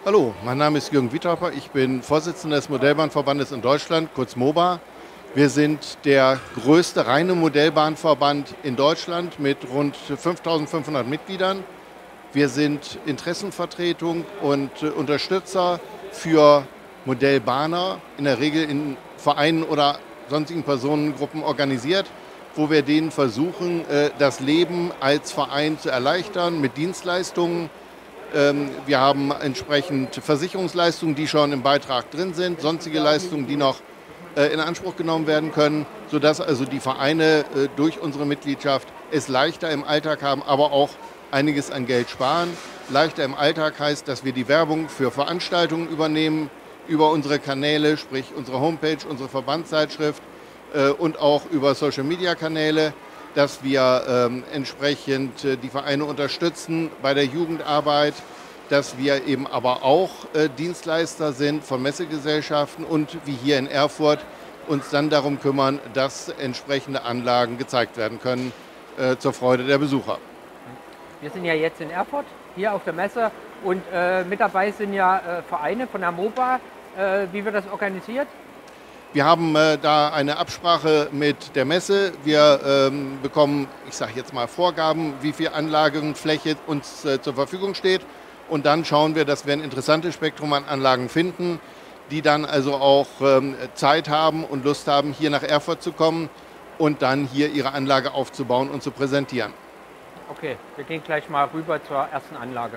Hallo, mein Name ist Jürgen Wiethauper. Ich bin Vorsitzender des Modellbahnverbandes in Deutschland, kurz MOBA. Wir sind der größte reine Modellbahnverband in Deutschland mit rund 5.500 Mitgliedern. Wir sind Interessenvertretung und Unterstützer für Modellbahner, in der Regel in Vereinen oder sonstigen Personengruppen organisiert, wo wir denen versuchen, das Leben als Verein zu erleichtern mit Dienstleistungen. Wir haben entsprechend Versicherungsleistungen, die schon im Beitrag drin sind, sonstige Leistungen, die noch in Anspruch genommen werden können, sodass also die Vereine durch unsere Mitgliedschaft es leichter im Alltag haben, aber auch einiges an Geld sparen. Leichter im Alltag heißt, dass wir die Werbung für Veranstaltungen übernehmen über unsere Kanäle, sprich unsere Homepage, unsere Verbandszeitschrift und auch über Social-Media-Kanäle, dass wir entsprechend die Vereine unterstützen bei der Jugendarbeit, dass wir eben aber auch Dienstleister sind von Messegesellschaften und wie hier in Erfurt uns dann darum kümmern, dass entsprechende Anlagen gezeigt werden können zur Freude der Besucher. Wir sind ja jetzt in Erfurt, hier auf der Messe und mit dabei sind ja Vereine von der MOBA. Wie wird das organisiert? Wir haben da eine Absprache mit der Messe. Wir bekommen, ich sage jetzt mal, Vorgaben, wie viel Anlagenfläche uns zur Verfügung steht. Und dann schauen wir, dass wir ein interessantes Spektrum an Anlagen finden, die dann also auch Zeit haben und Lust haben, hier nach Erfurt zu kommen und dann hier ihre Anlage aufzubauen und zu präsentieren. Okay, wir gehen gleich mal rüber zur ersten Anlage.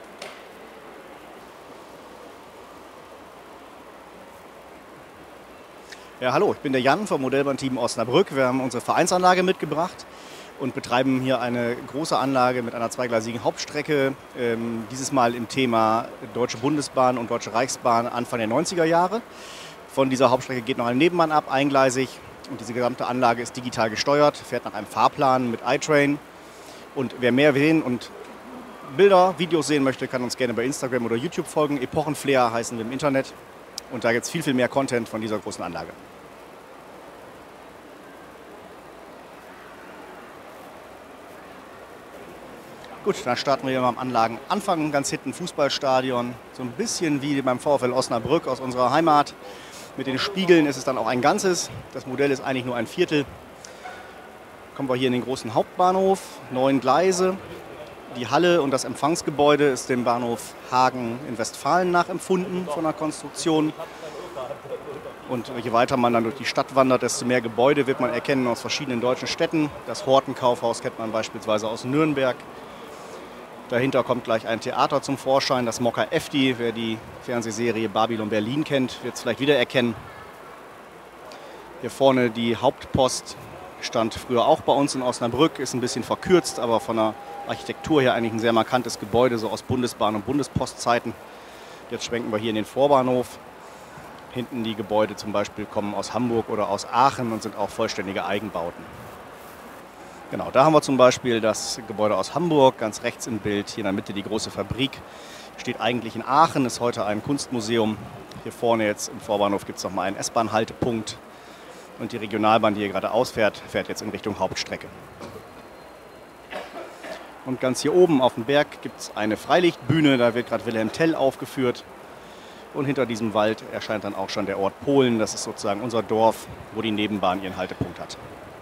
Ja, hallo, ich bin der Jan vom Modellbahnteam Osnabrück. Wir haben unsere Vereinsanlage mitgebracht und betreiben hier eine große Anlage mit einer zweigleisigen Hauptstrecke. Dieses Mal im Thema Deutsche Bundesbahn und Deutsche Reichsbahn Anfang der 90er Jahre. Von dieser Hauptstrecke geht noch eine Nebenbahn ab, eingleisig. Und diese gesamte Anlage ist digital gesteuert, fährt nach einem Fahrplan mit iTrain. Und wer mehr sehen und Bilder, Videos sehen möchte, kann uns gerne bei Instagram oder YouTube folgen. Epochenflair heißen wir im Internet. Und da gibt es viel, viel mehr Content von dieser großen Anlage. Gut, dann starten wir am Anlagenanfang, ganz hinten Fußballstadion. So ein bisschen wie beim VfL Osnabrück aus unserer Heimat. Mit den Spiegeln ist es dann auch ein Ganzes. Das Modell ist eigentlich nur ein Viertel. Kommen wir hier in den großen Hauptbahnhof, 9 Gleise. Die Halle und das Empfangsgebäude ist dem Bahnhof Hagen in Westfalen nachempfunden von der Konstruktion. Und je weiter man dann durch die Stadt wandert, desto mehr Gebäude wird man erkennen aus verschiedenen deutschen Städten. Das Horten-Kaufhaus kennt man beispielsweise aus Nürnberg. Dahinter kommt gleich ein Theater zum Vorschein, das Mokka Efti. Wer die Fernsehserie Babylon Berlin kennt, wird es vielleicht wiedererkennen. Hier vorne die Hauptpost stand früher auch bei uns in Osnabrück, ist ein bisschen verkürzt, aber von der Architektur her eigentlich ein sehr markantes Gebäude, so aus Bundesbahn- und Bundespostzeiten. Jetzt schwenken wir hier in den Vorbahnhof. Hinten die Gebäude zum Beispiel kommen aus Hamburg oder aus Aachen und sind auch vollständige Eigenbauten. Genau, da haben wir zum Beispiel das Gebäude aus Hamburg, ganz rechts im Bild. Hier in der Mitte die große Fabrik. Steht eigentlich in Aachen, ist heute ein Kunstmuseum. Hier vorne jetzt im Vorbahnhof gibt es noch mal einen S-Bahn-Haltepunkt. Und die Regionalbahn, die hier gerade ausfährt, fährt jetzt in Richtung Hauptstrecke. Und ganz hier oben auf dem Berg gibt es eine Freilichtbühne, da wird gerade Wilhelm Tell aufgeführt. Und hinter diesem Wald erscheint dann auch schon der Ort Polen. Das ist sozusagen unser Dorf, wo die Nebenbahn ihren Haltepunkt hat.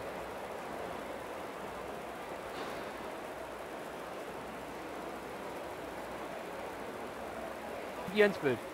Hier ins Bild.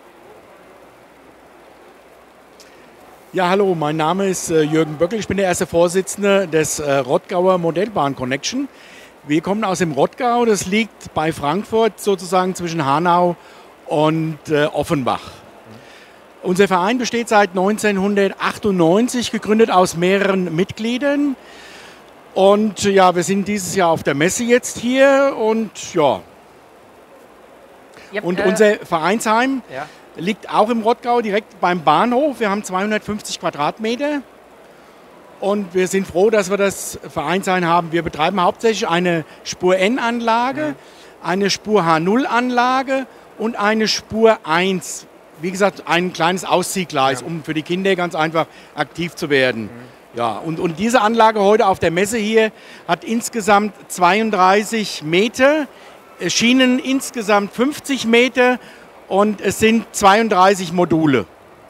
Ja, hallo, mein Name ist Jürgen Böckel. Ich bin der erste Vorsitzende des Rottgauer Modellbahn Connection. Wir kommen aus dem Rottgau, das liegt bei Frankfurt sozusagen zwischen Hanau und Offenbach. Unser Verein besteht seit 1998, gegründet aus mehreren Mitgliedern. Und ja, wir sind dieses Jahr auf der Messe jetzt hier und ja. Und unser Vereinsheim liegt auch im Rottgau, direkt beim Bahnhof. Wir haben 250 Quadratmeter und wir sind froh, dass wir das Vereinsheim haben. Wir betreiben hauptsächlich eine Spur-N-Anlage, eine Spur-H0-Anlage und eine Spur 1. Wie gesagt, ein kleines Ausziehgleis, um für die Kinder ganz einfach aktiv zu werden. Ja, und diese Anlage heute auf der Messe hier hat insgesamt 32 Meter, Schienen insgesamt 50 Meter und es sind 32 Module.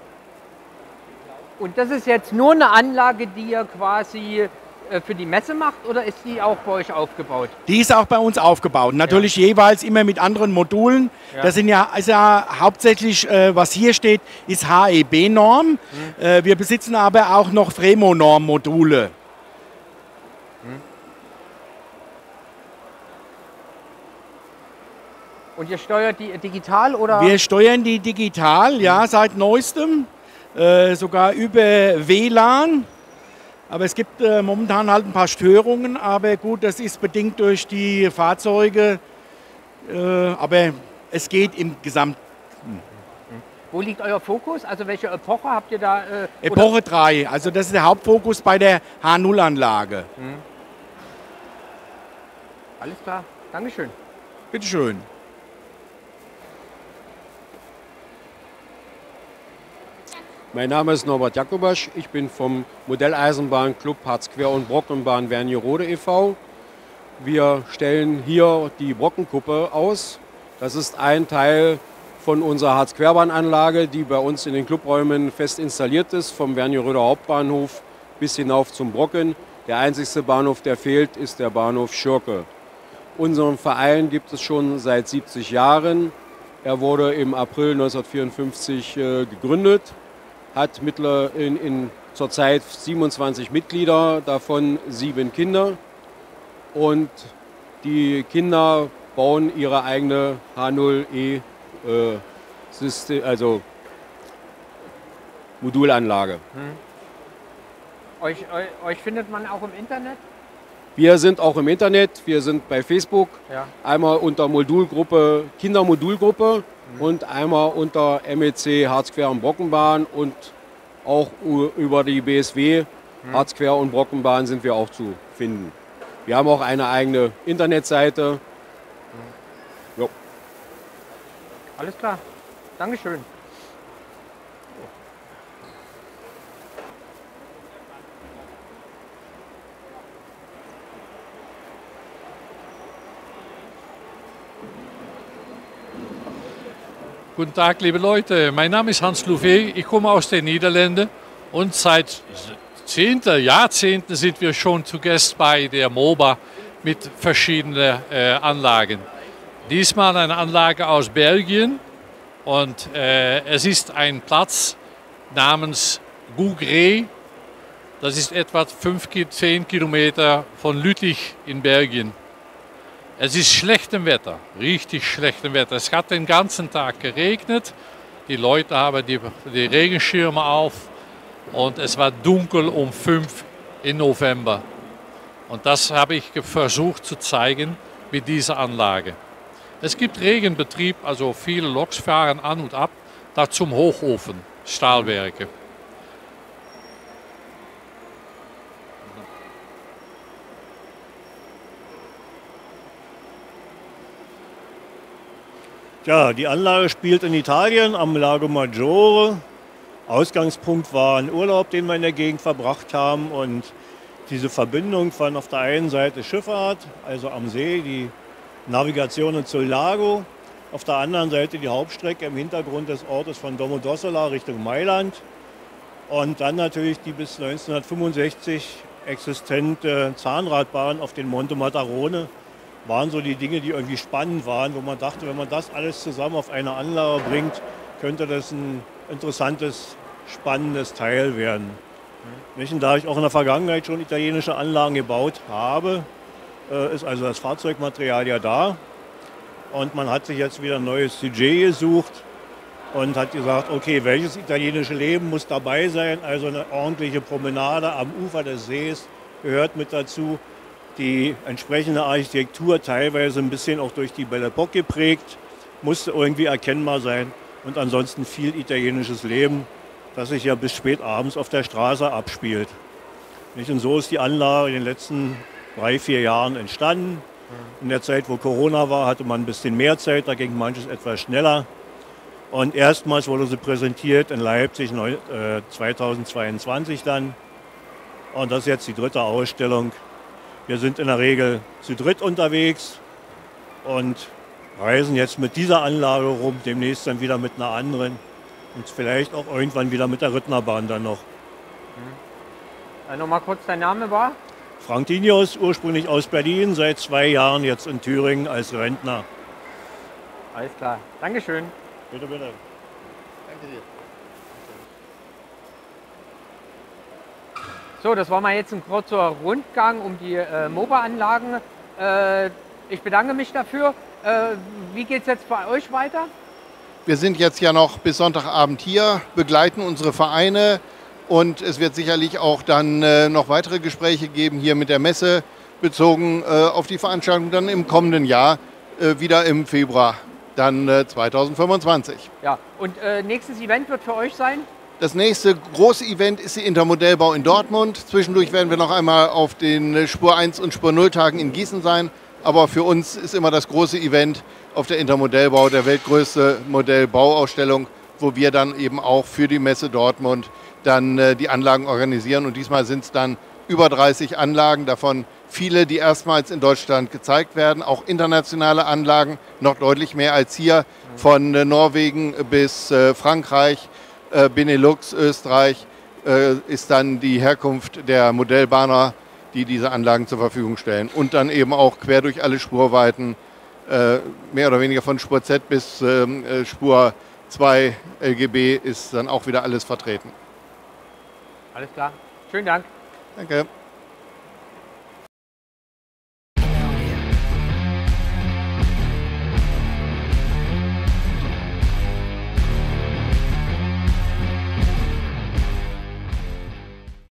Und das ist jetzt nur eine Anlage, die ihr quasi für die Messe macht, oder ist die auch bei euch aufgebaut? Die ist auch bei uns aufgebaut. Natürlich jeweils immer mit anderen Modulen. Ja. Das sind ja hauptsächlich, was hier steht, ist HEB-Norm. Wir besitzen aber auch noch Fremo-Norm-Module. Und ihr steuert die digital, oder? Wir steuern die digital, ja, seit neuestem. Sogar über WLAN. Aber es gibt momentan halt ein paar Störungen, aber gut, das ist bedingt durch die Fahrzeuge, aber es geht im Gesamt. Wo liegt euer Fokus? Also welche Epoche habt ihr da? Epoche 3, also das ist der Hauptfokus bei der H0-Anlage. Alles klar, Dankeschön. Bitteschön. Mein Name ist Norbert Jakobasch, ich bin vom Modelleisenbahnclub Harzquer und Brockenbahn Wernigerode e.V. Wir stellen hier die Brockenkuppe aus. Das ist ein Teil von unserer Harzquerbahnanlage, die bei uns in den Clubräumen fest installiert ist, vom Wernigeroder Hauptbahnhof bis hinauf zum Brocken. Der einzigste Bahnhof, der fehlt, ist der Bahnhof Schürke. Unseren Verein gibt es schon seit 70 Jahren. Er wurde im April 1954 gegründet. Hat zurzeit 27 Mitglieder, davon 7 Kinder. Und die Kinder bauen ihre eigene H0E also Modulanlage. Euch findet man auch im Internet? Wir sind auch im Internet, wir sind bei Facebook, einmal unter Modulgruppe, Kindermodulgruppe. Und einmal unter MEC Harzquer und Brockenbahn und auch über die BSW Harzquer und Brockenbahn sind wir auch zu finden. Wir haben auch eine eigene Internetseite. Jo. Alles klar, Dankeschön. Guten Tag, liebe Leute. Mein Name ist Hans Louvet. Ich komme aus den Niederlanden und seit Jahrzehnten sind wir schon zu Gast bei der MOBA mit verschiedenen Anlagen. Diesmal eine Anlage aus Belgien und es ist ein Platz namens Gougre. Das ist etwa 10 Kilometer von Lüttich in Belgien. Es ist schlechtem Wetter, richtig schlechtem Wetter. Es hat den ganzen Tag geregnet. Die Leute haben die Regenschirme auf und es war dunkel um 5 im November. Und das habe ich versucht zu zeigen mit dieser Anlage. Es gibt Regenbetrieb, also viele Loks fahren an und ab, da zum Hochofen, Stahlwerke. Ja, die Anlage spielt in Italien am Lago Maggiore. Ausgangspunkt war ein Urlaub, den wir in der Gegend verbracht haben. Und diese Verbindung von auf der einen Seite Schifffahrt, also am See, die Navigation zum Lago. Auf der anderen Seite die Hauptstrecke im Hintergrund des Ortes von Domodossola Richtung Mailand. Und dann natürlich die bis 1965 existente Zahnradbahn auf den Monte Matarone. Waren so die Dinge, die irgendwie spannend waren, wo man dachte, wenn man das alles zusammen auf eine Anlage bringt, könnte das ein interessantes, spannendes Teil werden. Und da ich auch in der Vergangenheit schon italienische Anlagen gebaut habe, ist also das Fahrzeugmaterial ja da. Und man hat sich jetzt wieder ein neues Sujet gesucht und hat gesagt, okay, welches italienische Leben muss dabei sein? Also eine ordentliche Promenade am Ufer des Sees gehört mit dazu. Die entsprechende Architektur, teilweise ein bisschen auch durch die Belle Époque geprägt, musste irgendwie erkennbar sein. Und ansonsten viel italienisches Leben, das sich ja bis spät abends auf der Straße abspielt. Und so ist die Anlage in den letzten 3-4 Jahren entstanden. In der Zeit, wo Corona war, hatte man ein bisschen mehr Zeit, da ging manches etwas schneller. Und erstmals wurde sie präsentiert in Leipzig 2022 dann. Und das ist jetzt die 3. Ausstellung. Wir sind in der Regel zu dritt unterwegs und reisen jetzt mit dieser Anlage rum, demnächst dann wieder mit einer anderen und vielleicht auch irgendwann wieder mit der Rittnerbahn dann noch. Nochmal kurz, dein Name war? Frank Dinius, ursprünglich aus Berlin, seit 2 Jahren jetzt in Thüringen als Rentner. Alles klar. Dankeschön. Bitte, bitte. Danke dir. So, das war mal jetzt ein kurzer Rundgang um die MOBA-Anlagen. Ich bedanke mich dafür. Wie geht es jetzt bei euch weiter? Wir sind jetzt ja noch bis Sonntagabend hier, begleiten unsere Vereine und es wird sicherlich auch dann noch weitere Gespräche geben hier mit der Messe, bezogen auf die Veranstaltung dann im kommenden Jahr, wieder im Februar, dann 2025. Ja, und nächstes Event wird für euch sein? Das nächste große Event ist die Intermodellbau in Dortmund. Zwischendurch werden wir noch einmal auf den Spur 1 und Spur 0 Tagen in Gießen sein. Aber für uns ist immer das große Event auf der Intermodellbau, der weltgrößte Modellbauausstellung, wo wir dann eben auch für die Messe Dortmund dann die Anlagen organisieren. Und diesmal sind es dann über 30 Anlagen, davon viele, die erstmals in Deutschland gezeigt werden. Auch internationale Anlagen, noch deutlich mehr als hier, von Norwegen bis Frankreich. Benelux, Österreich ist dann die Herkunft der Modellbahner, die diese Anlagen zur Verfügung stellen. Und dann eben auch quer durch alle Spurweiten, mehr oder weniger von Spur Z bis Spur 2 LGB ist dann auch wieder alles vertreten. Alles klar. Schönen Dank. Danke.